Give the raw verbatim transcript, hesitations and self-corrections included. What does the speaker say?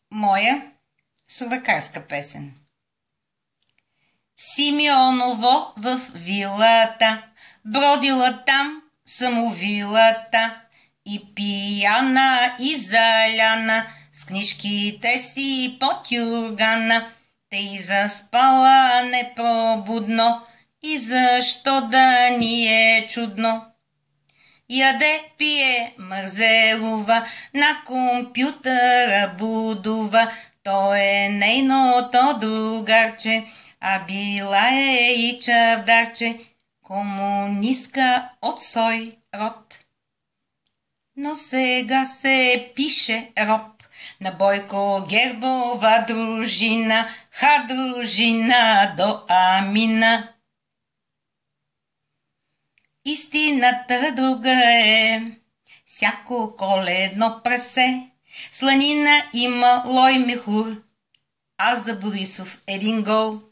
Моя сурвакарска песен. В Симеоново в вилата, бродила там самовилата, и пияна, и заляна, с книжките си под юргана, тъй заспала непробудно, и защо да ни е чудно. Яде, пие, мързелова, на компютъра будува, то е нейното другарче, а била е и чавдарче, комунистка от сой род. Но сега се пише роб на Бойко Гербова дружина, ха дружина до Амина. Истината друга е, всяко коледно прасе, сланина има лой мехур, а за Борисов един гол.